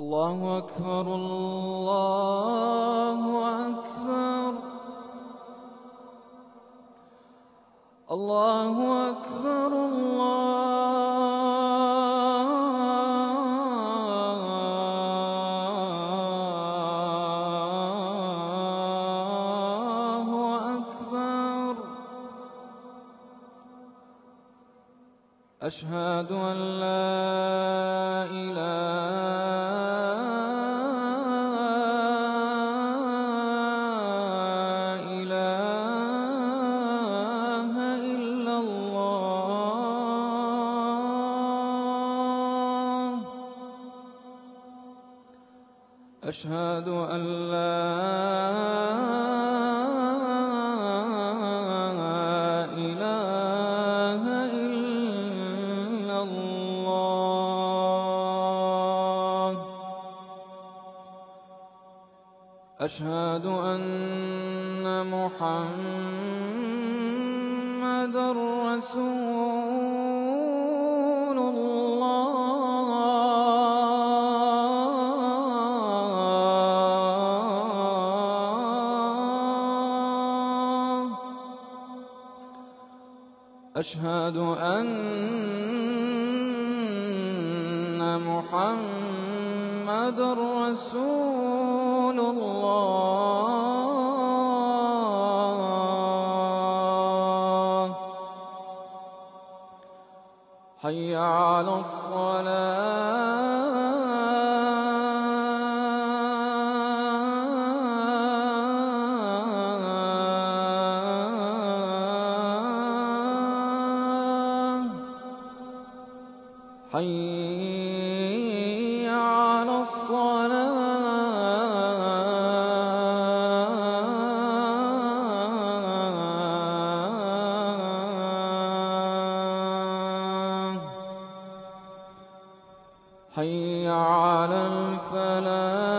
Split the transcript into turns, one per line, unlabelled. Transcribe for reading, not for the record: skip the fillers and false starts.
الله أكبر الله أكبر الله أكبر الله أكبر. أشهد أن لا إله إلا الله. أشهد أن لا إله إلا الله. أشهد أن محمدًا رسول الله. أشهد أن محمدًا رسول الله. حي على الصلاة. حي على الصلاة. حي على الفلاح.